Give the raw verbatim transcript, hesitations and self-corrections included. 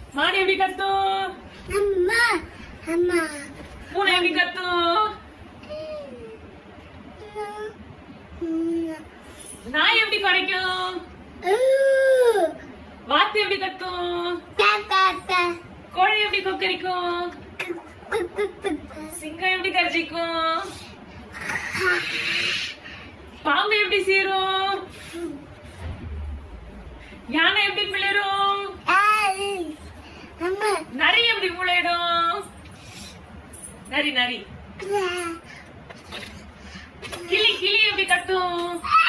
மாடு எப்படி கத்தும்? அம்மா அம்மா. பூனை எப்படி கத்தும்? நாய் எப்படி குறைக்கும்? வாத்து எப்படி கத்தும்? கோழி எப்படி கொக்கரிக்கும்? சிங்கம் எப்படி கர்ஜிக்கும்? பாம்பு எப்படி சீரும்? யானை எப்படி பிளிரும்? நரி எப்படி முளையிடும்? நரி நரி. கிளி கிளி எப்படி கத்தும்?